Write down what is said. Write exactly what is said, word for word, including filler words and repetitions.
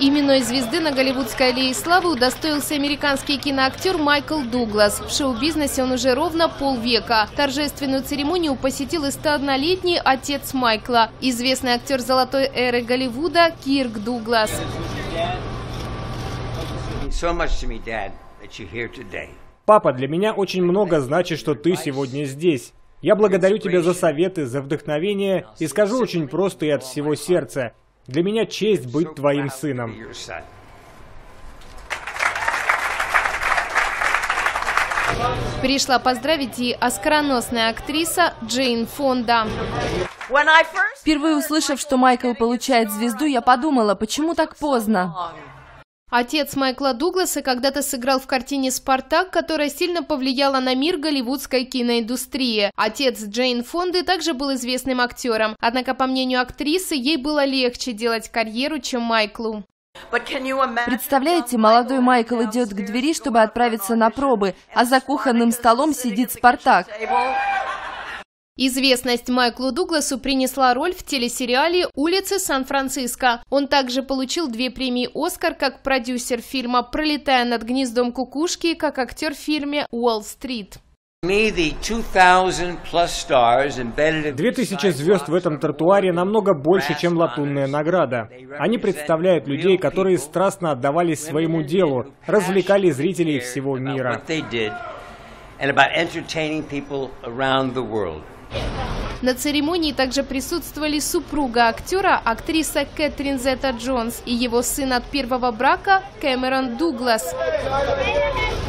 Именной звезды на голливудской аллее славы удостоился американский киноактер Майкл Дуглас. В шоу-бизнесе он уже ровно полвека. Торжественную церемонию посетил и стооднолетний отец Майкла, известный актер золотой эры Голливуда Кирк Дуглас. Папа, для меня очень много значит, что ты сегодня здесь. Я благодарю тебя за советы, за вдохновение и скажу очень просто и от всего сердца. Для меня честь быть твоим сыном. Пришла поздравить и оскароносная актриса Джейн Фонда. Впервые услышав, что Майкл получает звезду, я подумала, почему так поздно? Отец Майкла Дугласа когда-то сыграл в картине «Спартак», которая сильно повлияла на мир голливудской киноиндустрии. Отец Джейн Фонды также был известным актером. Однако, по мнению актрисы, ей было легче делать карьеру, чем Майклу. Представляете, молодой Майкл идет к двери, чтобы отправиться на пробы, а за кухонным столом сидит Спартак. Известность Майклу Дугласу принесла роль в телесериале «Улицы Сан-Франциско». Он также получил две премии «Оскар» как продюсер фильма «Пролетая над гнездом кукушки» и как актер в фильме «Уолл-стрит». Две тысячи звезд в этом тротуаре намного больше, чем латунная награда. Они представляют людей, которые страстно отдавались своему делу, развлекали зрителей всего мира. На церемонии также присутствовали супруга актера, актриса Кэтрин Зета-Джонс и его сын от первого брака Кэмерон Дуглас.